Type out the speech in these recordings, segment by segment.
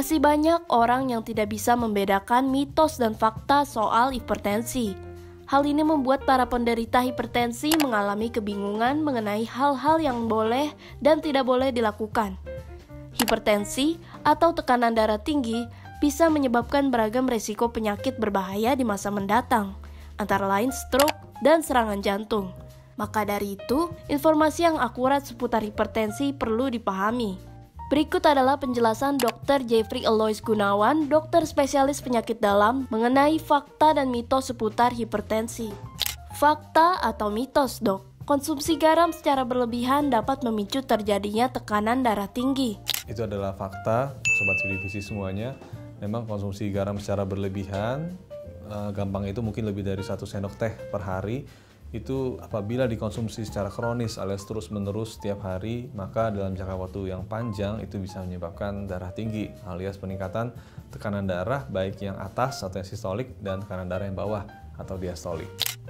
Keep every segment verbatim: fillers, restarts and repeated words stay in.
Masih banyak orang yang tidak bisa membedakan mitos dan fakta soal hipertensi. Hal ini membuat para penderita hipertensi mengalami kebingungan mengenai hal-hal yang boleh dan tidak boleh dilakukan. Hipertensi atau tekanan darah tinggi bisa menyebabkan beragam resiko penyakit berbahaya di masa mendatang, antara lain stroke dan serangan jantung. Maka dari itu, informasi yang akurat seputar hipertensi perlu dipahami. Berikut adalah penjelasan dokter Jeffrey Elois Gunawan, dokter spesialis penyakit dalam, mengenai fakta dan mitos seputar hipertensi. Fakta atau mitos, dok. Konsumsi garam secara berlebihan dapat memicu terjadinya tekanan darah tinggi. Itu adalah fakta, sobat Vidivisi semuanya. Memang konsumsi garam secara berlebihan, eh, gampang itu mungkin lebih dari satu sendok teh per hari. Itu apabila dikonsumsi secara kronis alias terus-menerus setiap hari, maka dalam jangka waktu yang panjang itu bisa menyebabkan darah tinggi alias peningkatan tekanan darah baik yang atas atau yang sistolik dan tekanan darah yang bawah atau diastolik.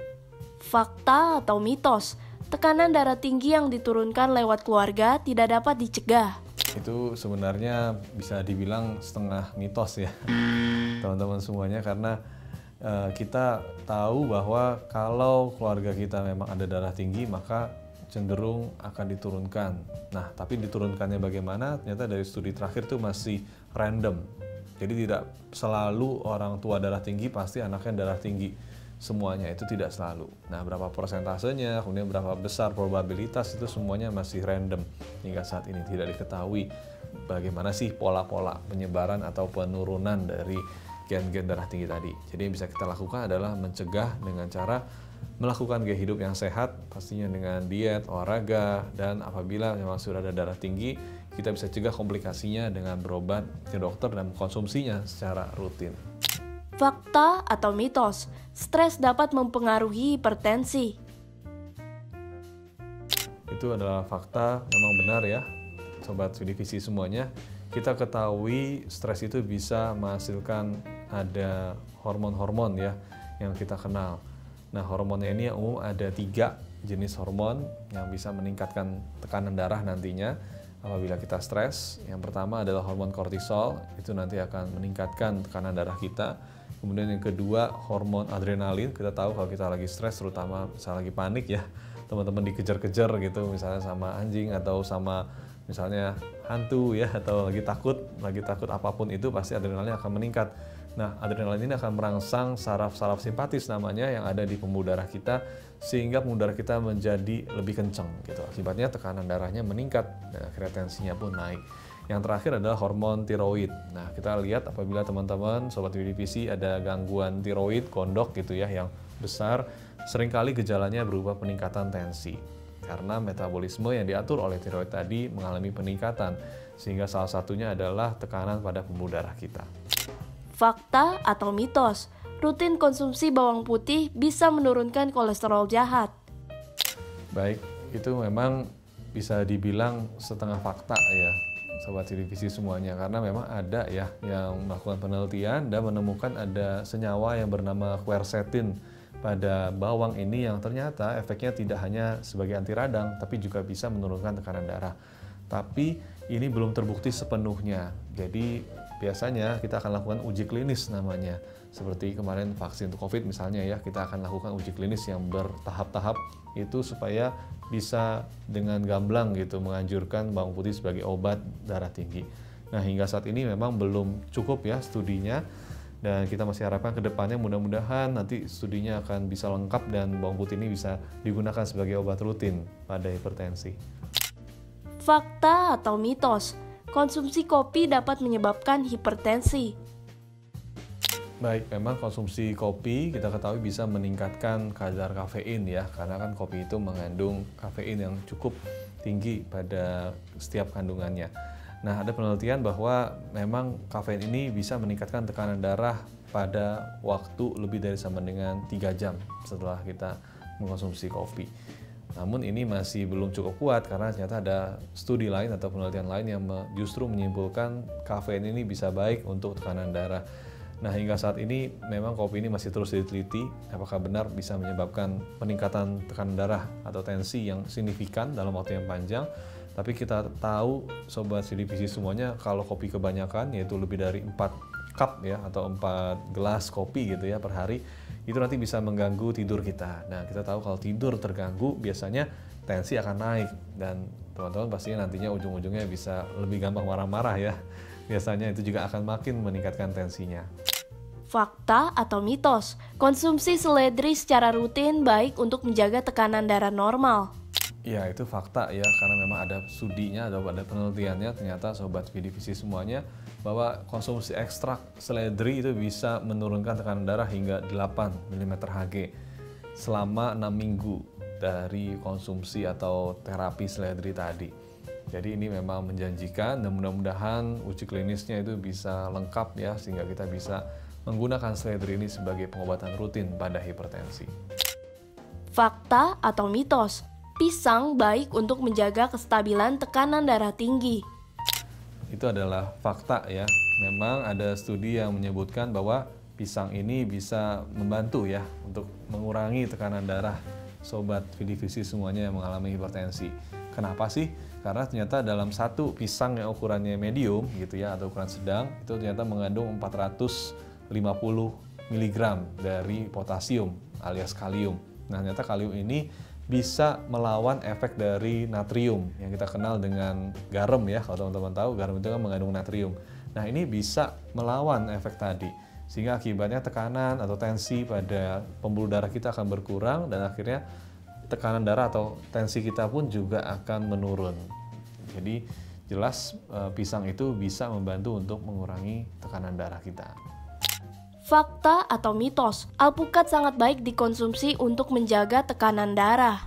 Fakta atau mitos, tekanan darah tinggi yang diturunkan lewat keluarga tidak dapat dicegah. Itu sebenarnya bisa dibilang setengah mitos ya teman-teman semuanya, karena uh, kita tahu bahwa kalau keluarga kita memang ada darah tinggi maka cenderung akan diturunkan. Nah, tapi diturunkannya bagaimana? Ternyata dari studi terakhir itu masih random. Jadi tidak selalu orang tua darah tinggi pasti anaknya darah tinggi. Semuanya itu tidak selalu. Nah, berapa persentasenya, kemudian berapa besar probabilitas, itu semuanya masih random. Hingga saat ini tidak diketahui bagaimana sih pola-pola penyebaran atau penurunan dari gen-gen darah tinggi tadi. Jadi yang bisa kita lakukan adalah mencegah dengan cara melakukan gaya hidup yang sehat, pastinya dengan diet, olahraga, dan apabila memang sudah ada darah tinggi, kita bisa cegah komplikasinya dengan berobat ke dokter dan mengkonsumsinya secara rutin. Fakta atau mitos, stres dapat mempengaruhi hipertensi. Itu adalah fakta, memang benar ya, sobat Vidivisi semuanya. Kita ketahui stres itu bisa menghasilkan ada hormon-hormon ya yang kita kenal. Nah, hormonnya ini yang umum ada tiga jenis hormon yang bisa meningkatkan tekanan darah nantinya apabila kita stres. Yang pertama adalah hormon kortisol, itu nanti akan meningkatkan tekanan darah kita. Kemudian yang kedua hormon adrenalin, kita tahu kalau kita lagi stres, terutama misalnya lagi panik ya, teman-teman dikejar-kejar gitu misalnya sama anjing atau sama misalnya hantu ya, atau lagi takut, lagi takut apapun itu pasti adrenalin akan meningkat. Nah, adrenalin ini akan merangsang saraf-saraf simpatis namanya yang ada di pembuluh darah kita sehingga pembuluh darah kita menjadi lebih kencang gitu. Akibatnya tekanan darahnya meningkat dan akhirnya tensinya pun naik. Yang terakhir adalah hormon tiroid. Nah, kita lihat apabila teman-teman sobat Vidivisi ada gangguan tiroid, kondok gitu ya yang besar, seringkali gejalanya berupa peningkatan tensi. Karena metabolisme yang diatur oleh tiroid tadi mengalami peningkatan, sehingga salah satunya adalah tekanan pada pembuluh darah kita. Fakta atau mitos, rutin konsumsi bawang putih bisa menurunkan kolesterol jahat. Baik, itu memang bisa dibilang setengah fakta ya, sobat Vidivisi semuanya, karena memang ada ya yang melakukan penelitian dan menemukan ada senyawa yang bernama quercetin pada bawang ini yang ternyata efeknya tidak hanya sebagai anti radang, tapi juga bisa menurunkan tekanan darah. Tapi ini belum terbukti sepenuhnya. Jadi biasanya kita akan lakukan uji klinis namanya. Seperti kemarin vaksin untuk COVID misalnya ya, kita akan lakukan uji klinis yang bertahap-tahap itu supaya bisa dengan gamblang gitu menganjurkan bawang putih sebagai obat darah tinggi. Nah, hingga saat ini memang belum cukup ya studinya. Dan kita masih harapkan ke depannya mudah-mudahan nanti studinya akan bisa lengkap dan bawang putih ini bisa digunakan sebagai obat rutin pada hipertensi. Fakta atau mitos, konsumsi kopi dapat menyebabkan hipertensi. Baik, memang konsumsi kopi kita ketahui bisa meningkatkan kadar kafein ya, karena kan kopi itu mengandung kafein yang cukup tinggi pada setiap kandungannya. Nah, ada penelitian bahwa memang kafein ini bisa meningkatkan tekanan darah pada waktu lebih dari sama dengan tiga jam setelah kita mengkonsumsi kopi. Namun ini masih belum cukup kuat karena ternyata ada studi lain atau penelitian lain yang justru menyimpulkan kafein ini bisa baik untuk tekanan darah. Nah, hingga saat ini memang kopi ini masih terus diteliti apakah benar bisa menyebabkan peningkatan tekanan darah atau tensi yang signifikan dalam waktu yang panjang. Tapi kita tahu Sobat C D V C semuanya, kalau kopi kebanyakan, yaitu lebih dari empat cup ya, atau empat gelas kopi gitu ya per hari, itu nanti bisa mengganggu tidur kita. Nah, kita tahu kalau tidur terganggu, biasanya tensi akan naik. Dan teman-teman pastinya nantinya ujung-ujungnya bisa lebih gampang marah-marah ya. Biasanya itu juga akan makin meningkatkan tensinya. Fakta atau mitos, konsumsi seledri secara rutin baik untuk menjaga tekanan darah normal. Ya, itu fakta ya, karena memang ada studinya, ada penelitiannya, ternyata Sobat C D V C semuanya, bahwa konsumsi ekstrak seledri itu bisa menurunkan tekanan darah hingga delapan milimeter Hg selama enam minggu dari konsumsi atau terapi seledri tadi. Jadi ini memang menjanjikan, dan mudah-mudahan uji klinisnya itu bisa lengkap ya, sehingga kita bisa menggunakan seledri ini sebagai pengobatan rutin pada hipertensi. Fakta atau mitos, pisang baik untuk menjaga kestabilan tekanan darah tinggi. Itu adalah fakta ya. Memang ada studi yang menyebutkan bahwa pisang ini bisa membantu ya untuk mengurangi tekanan darah Sobat C D V C semuanya yang mengalami hipertensi. Kenapa sih? Karena ternyata dalam satu pisang yang ukurannya medium gitu ya, atau ukuran sedang, itu ternyata mengandung empat ratus lima puluh miligram dari potasium alias kalium. Nah, ternyata kalium ini bisa melawan efek dari natrium yang kita kenal dengan garam ya. Kalau teman-teman tahu, garam itu kan mengandung natrium. Nah, ini bisa melawan efek tadi, sehingga akibatnya tekanan atau tensi pada pembuluh darah kita akan berkurang, dan akhirnya tekanan darah atau tensi kita pun juga akan menurun. Jadi jelas pisang itu bisa membantu untuk mengurangi tekanan darah kita. Fakta atau mitos, alpukat sangat baik dikonsumsi untuk menjaga tekanan darah.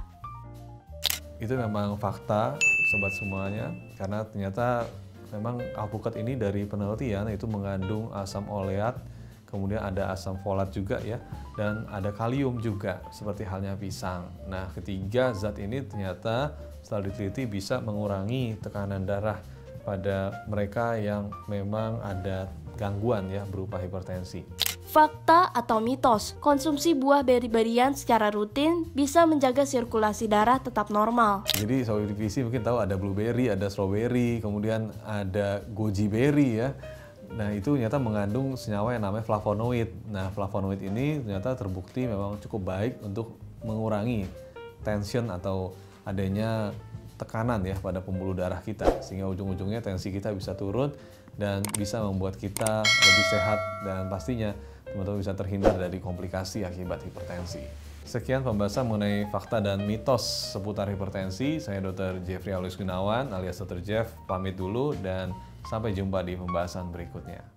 Itu memang fakta Sobat semuanya, karena ternyata memang alpukat ini dari penelitian itu mengandung asam oleat, kemudian ada asam folat juga ya, dan ada kalium juga seperti halnya pisang. Nah, ketiga zat ini ternyata setelah diteliti bisa mengurangi tekanan darah pada mereka yang memang ada gangguan ya berupa hipertensi. Fakta atau mitos, konsumsi buah beri-berian secara rutin bisa menjaga sirkulasi darah tetap normal. Jadi Sobat C D V C mungkin tahu ada blueberry, ada strawberry, kemudian ada goji berry ya. Nah, itu ternyata mengandung senyawa yang namanya flavonoid. Nah, flavonoid ini ternyata terbukti memang cukup baik untuk mengurangi tension atau adanya tekanan ya pada pembuluh darah kita, sehingga ujung-ujungnya tensi kita bisa turun dan bisa membuat kita lebih sehat, dan pastinya teman-teman bisa terhindar dari komplikasi akibat hipertensi. Sekian pembahasan mengenai fakta dan mitos seputar hipertensi. Saya Dokter Jeffrey Alois Gunawan alias Dokter Jeff, pamit dulu dan sampai jumpa di pembahasan berikutnya.